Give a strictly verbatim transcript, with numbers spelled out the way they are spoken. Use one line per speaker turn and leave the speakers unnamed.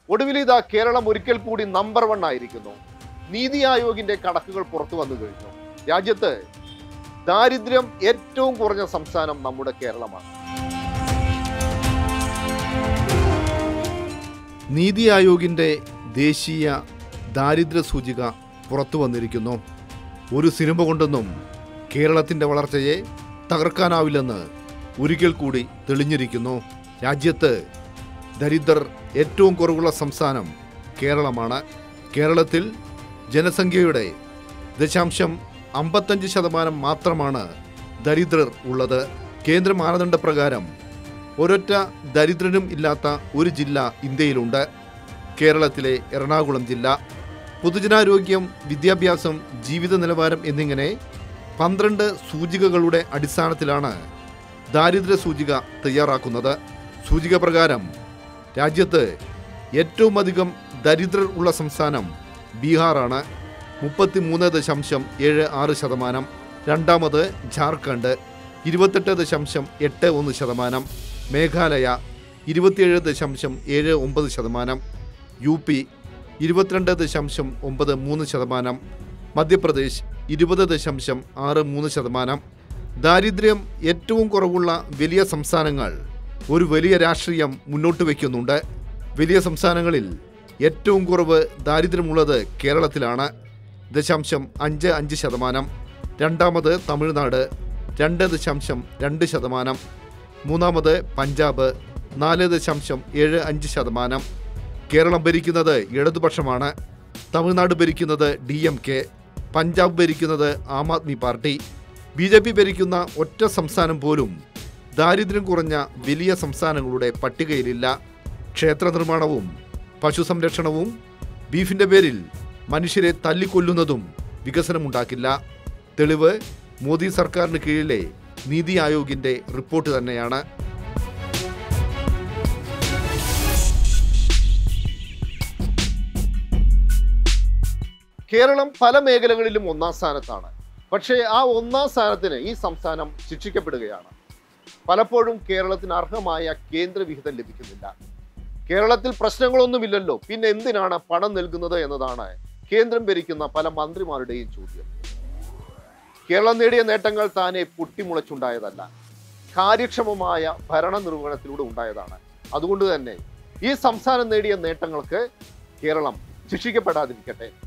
ഒടുവിൽ ഇതാ കേരളം ഒരിക്കൽ കൂടി നമ്പർ വൺ ആയിരിക്കുന്നു. നീതി ആയോഗിന്റെ കണക്കുകൾ പുറത്തു വന്നു കഴിഞ്ഞു. രാജ്യത്ത് ദാരിദ്ര്യം ഏറ്റവും കുറഞ്ഞ സംസ്ഥാനം നമ്മുടെ കേരളമാണ്.
നീതി ആയോഗിന്റെ ദേശീയ ദാരിദ്ര്യ സൂചിക പുറത്തു വന്നിരിക്കുന്നു. ഒരു സിനിമ കൊണ്ടൊന്നും കേരളത്തിന്റെ വളർച്ചയെ തകർക്കാനാവില്ലെന്ന് ഒരിക്കൽ കൂടി തെളിഞ്ഞിരിക്കുന്നു. രാജ്യത്ത് ദരിദ്രർ ഏറ്റവും കുറവുള്ള സംസ്ഥാനം കേരളമാണ്. കേരളത്തിൽ ജനസംഖ്യയുടെ ദശാംശം അമ്പത്തഞ്ച് ശതമാനം മാത്രമാണ് ദരിദ്രർ ഉള്ളത്. കേന്ദ്ര മാനദണ്ഡപ്രകാരം ഒരൊറ്റ ദരിദ്രനും ഇല്ലാത്ത ഒരു ജില്ല ഇന്ത്യയിലുണ്ട്, കേരളത്തിലെ എറണാകുളം ജില്ല. പൊതുജനാരോഗ്യം, വിദ്യാഭ്യാസം, ജീവിത നിലവാരം എന്നിങ്ങനെ പന്ത്രണ്ട് സൂചികകളുടെ അടിസ്ഥാനത്തിലാണ് ദാരിദ്ര്യ സൂചിക തയ്യാറാക്കുന്നത്. സൂചിക പ്രകാരം രാജ്യത്ത് ഏറ്റവും അധികം ദരിദ്രർ ഉള്ള സംസ്ഥാനം ബീഹാറാണ്, മുപ്പത്തി മൂന്ന് ദശാംശം ഏഴ് ആറ് ശതമാനം. രണ്ടാമത് ജാർഖണ്ഡ്, ഇരുപത്തെട്ട് ദശാംശം എട്ട് ഒന്ന് ശതമാനം. മേഘാലയ ഇരുപത്തിയേഴ് ദശാംശം ഏഴ് ഒമ്പത് ശതമാനം. യു പി ഇരുപത്തിരണ്ട് ദശാംശം ഒമ്പത് മൂന്ന് ശതമാനം. മധ്യപ്രദേശ് ഇരുപത് ദശാംശം ആറ് മൂന്ന് ശതമാനം. ദാരിദ്ര്യം ഏറ്റവും കുറവുള്ള വലിയ സംസ്ഥാനങ്ങൾ ഒരു വലിയ രാഷ്ട്രീയം മുന്നോട്ട് വയ്ക്കുന്നുണ്ട്. വലിയ സംസ്ഥാനങ്ങളിൽ ഏറ്റവും കുറവ് ദാരിദ്ര്യമുള്ളത് കേരളത്തിലാണ്, ദശാംശം അഞ്ച് അഞ്ച് ശതമാനം. രണ്ടാമത് തമിഴ്നാട്, രണ്ട് ദശാംശം രണ്ട് ശതമാനം. മൂന്നാമത് പഞ്ചാബ്, നാല് ദശാംശം ഏഴ് അഞ്ച് ശതമാനം. കേരളം ഭരിക്കുന്നത് ഇടതുപക്ഷമാണ്. തമിഴ്നാട് ഭരിക്കുന്നത് ഡി എം കെ, പഞ്ചാബ് ഭരിക്കുന്നത് Aam Aadmi party. B J P ഭരിക്കുന്ന ഒറ്റ സംസ്ഥാനം പോലും ദാരിദ്ര്യം കുറഞ്ഞ വലിയ സംസ്ഥാനങ്ങളുടെ പട്ടികയിലില്ല. ക്ഷേത്ര നിർമ്മാണവും പശു സംരക്ഷണവും ബീഫിൻ്റെ പേരിൽ മനുഷ്യരെ തല്ലിക്കൊല്ലുന്നതും വികസനമുണ്ടാക്കില്ല. തെളിവ് മോദി സർക്കാരിന് കീഴിലെ നീതി ആയോഗിൻ്റെ റിപ്പോർട്ട് തന്നെയാണ്.
കേരളം പല മേഖലകളിലും ഒന്നാം സ്ഥാനത്താണ്. പക്ഷേ ആ ഒന്നാം സ്ഥാനത്തിന് ഈ സംസ്ഥാനം ശിക്ഷിക്കപ്പെടുകയാണ്. പലപ്പോഴും കേരളത്തിന് അർഹമായ കേന്ദ്രവിഹിതം ലഭിക്കുന്നില്ല. കേരളത്തിൽ പ്രശ്നങ്ങളൊന്നുമില്ലല്ലോ, പിന്നെ എന്തിനാണ് പണം നൽകുന്നത് എന്നതാണ് കേന്ദ്രം ഭരിക്കുന്ന പല മന്ത്രിമാരുടെയും ചോദ്യം. കേരളം നേടിയ നേട്ടങ്ങൾ താനെ പൊട്ടിമുളച്ചുണ്ടായതല്ല, കാര്യക്ഷമമായ ഭരണ നിർവഹണത്തിലൂടെ ഉണ്ടായതാണ്. അതുകൊണ്ട് തന്നെ ഈ സംസ്ഥാനം നേടിയ നേട്ടങ്ങൾക്ക് കേരളം ശിക്ഷിക്കപ്പെടാതിരിക്കട്ടെ.